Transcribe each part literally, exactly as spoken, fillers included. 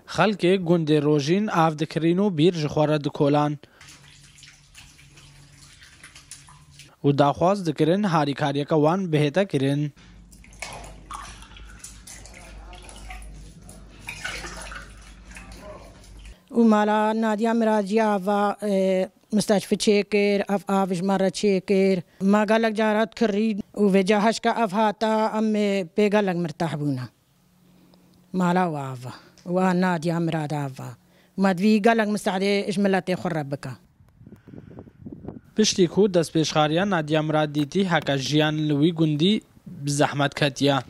خەڵکێ گوندێ ڕۆژین ئاو دەکرین و بیر ji xwe re dikolan û daxwaz dikirin harîkariyeka wan bihête kirin. و مالا نادیا مراجی آوا مستشفى چیکر اف آوش مرة چیکر ما قالك جارات كريد وفجا هشكا اف هاتا ام بيقالك مرتاح بونا مالا وآوا وناديا مراد آوا ما دوي قالك مستعدي اش ملاتي خرب بك پشتی کو دەستپێشخاریە نادیا مراد دیتی هەکە ژیان لەوی گوندی بزەحمەت کەتیە.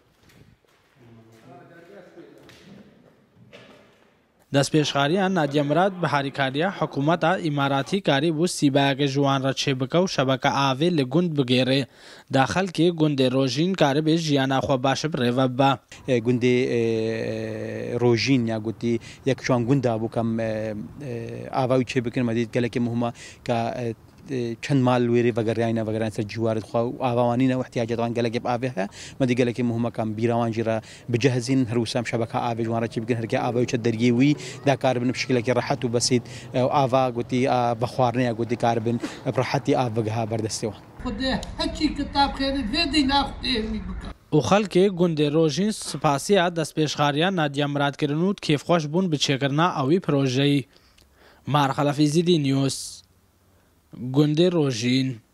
دەستپێشخاریە نادیا مراد بە هاریکاریە حکوومەتە ئیماراتی کاری بوو سیبایەکە ژوانڕە چێ بکە و شەبەکە ئاوێ لە گوند بگێڕێ دا خەڵکێ گوندێ ڕۆژین کارە بێ ژیاناخوا باشە بڕێوە بە. گوندێ ڕۆژین یا گوتی یەکشوان گوندا بوو کەم ئاواوی چێ بکەن مەدید گەلێکی مهمە کە چەند مال وێرێ بەگەڕیانە بەگەران سەر جوارت خوا و ئاوانینە و احتیاجاتوان گەلێکی ئاوێ هەیە مەدی گەلێکی مهمەکەم بیراوانجیرە بجەهزین هەروسام شەبەکە ئاوێ جوانڕە چێ بکەن هەرکە ئاوی چە دەرگێوی دا کار بن پشکلێکی ڕەحەت و بەسیت ئاوا گوتی بە خواردنەیە گوتی کار بن ڕەحەتی ئاو بگەها بەردەستەوە. و خەڵکێ گوندێ ڕۆژین سپاسیە دەستپێشخاریە نادیا مرادکردن و کێفخۆش بوون بچێکردنا ئەوی پرۆژەی. مارخەلەفیزیدی نیوز گوندێ ڕۆژین.